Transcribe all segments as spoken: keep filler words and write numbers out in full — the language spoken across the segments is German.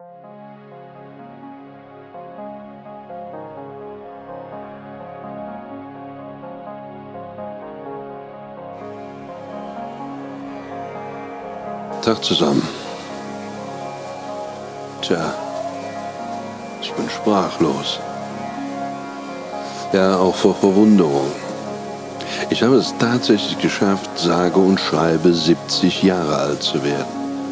Tag zusammen. Tja, ich bin sprachlos. Ja, auch vor Verwunderung. Ich habe es tatsächlich geschafft, sage und schreibe siebzig Jahre alt zu werden.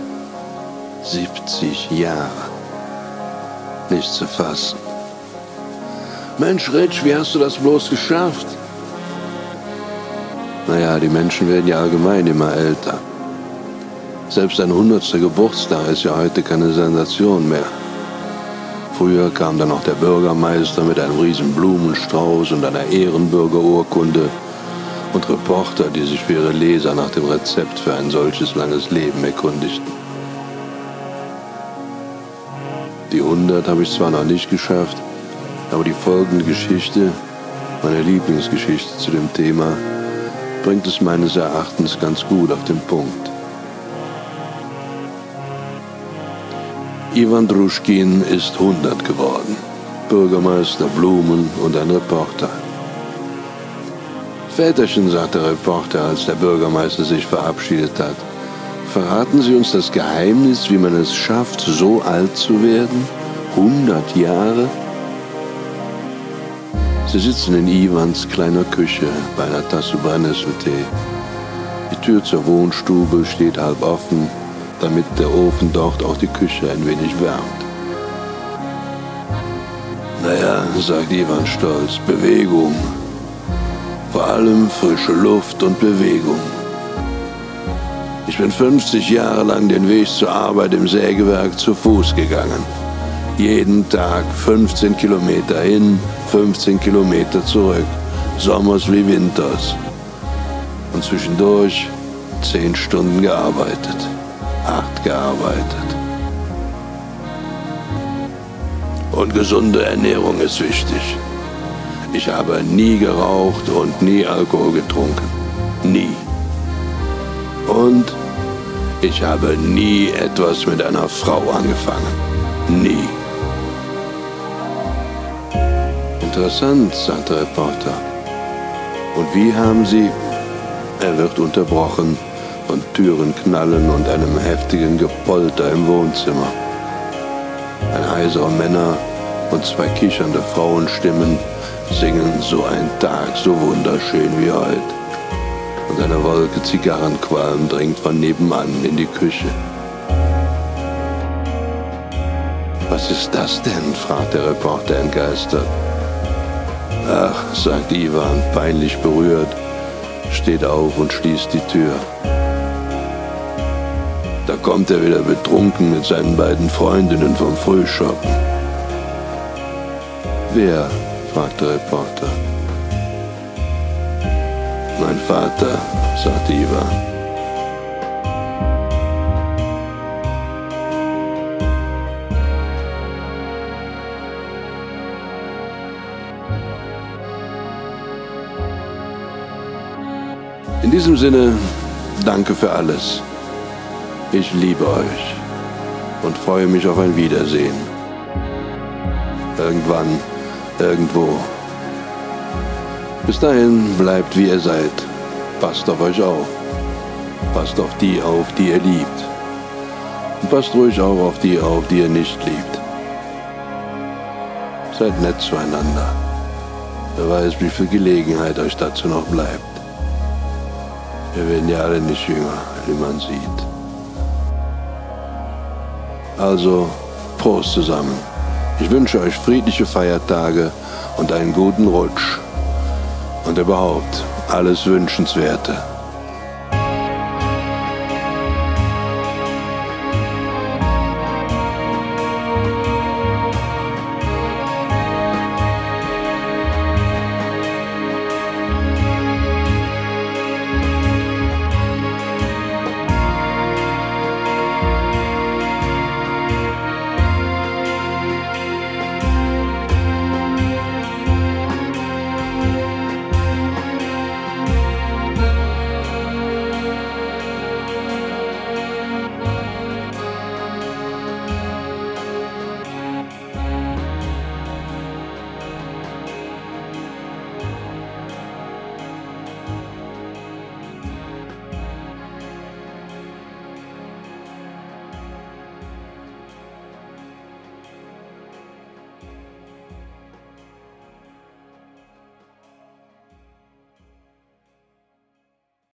siebzig Jahre. Nicht zu fassen. Mensch, Rich, wie hast du das bloß geschafft? Naja, die Menschen werden ja allgemein immer älter. Selbst ein hundertster Geburtstag ist ja heute keine Sensation mehr. Früher kam dann noch der Bürgermeister mit einem riesen Blumenstrauß und einer Ehrenbürgerurkunde und Reporter, die sich für ihre Leser nach dem Rezept für ein solches langes Leben erkundigten. Die hundert habe ich zwar noch nicht geschafft, aber die folgende Geschichte, meine Lieblingsgeschichte zu dem Thema, bringt es meines Erachtens ganz gut auf den Punkt. Iwan Druschkin ist hundert geworden. Bürgermeister, Blumen und ein Reporter. Väterchen, sagt der Reporter, als der Bürgermeister sich verabschiedet hat, verraten Sie uns das Geheimnis, wie man es schafft, so alt zu werden? hundert Jahre? Sie sitzen in Iwans kleiner Küche bei einer Tasse Brennnesseltee. Die Tür zur Wohnstube steht halb offen, damit der Ofen dort auch die Küche ein wenig wärmt. Naja, sagt Iwan stolz, Bewegung. Vor allem frische Luft und Bewegung. Ich bin fünfzig Jahre lang den Weg zur Arbeit im Sägewerk zu Fuß gegangen. Jeden Tag fünfzehn Kilometer hin, fünfzehn Kilometer zurück. Sommers wie Winters. Und zwischendurch zehn Stunden gearbeitet. Hart gearbeitet. Und gesunde Ernährung ist wichtig. Ich habe nie geraucht und nie Alkohol getrunken. Nie. Und ich habe nie etwas mit einer Frau angefangen. Nie. Interessant, sagt der Reporter. Und wie haben Sie... Er wird unterbrochen und Türen knallen und einem heftigen Gepolter im Wohnzimmer. Ein heiserer Männer und zwei kichernde Frauenstimmen singen So ein Tag, so wunderschön wie heute. Und eine Wolke Zigarrenqualm dringt von nebenan in die Küche. Was ist das denn? Fragt der Reporter entgeistert. Ach, sagt Iwan, peinlich berührt, steht auf und schließt die Tür. Da kommt er wieder betrunken mit seinen beiden Freundinnen vom Frühschoppen. Wer? Fragt der Reporter. Mein Vater, sagt Iwan. In diesem Sinne, danke für alles. Ich liebe euch und freue mich auf ein Wiedersehen. Irgendwann, irgendwo. Bis dahin bleibt wie ihr seid. Passt auf euch auf. Passt auf die auf, die ihr liebt. Und passt ruhig auch auf die auf, die ihr nicht liebt. Seid nett zueinander. Wer weiß, wie viel Gelegenheit euch dazu noch bleibt. Wir werden ja alle nicht jünger, wie man sieht. Also, Prost zusammen. Ich wünsche euch friedliche Feiertage und einen guten Rutsch. Und überhaupt alles Wünschenswerte.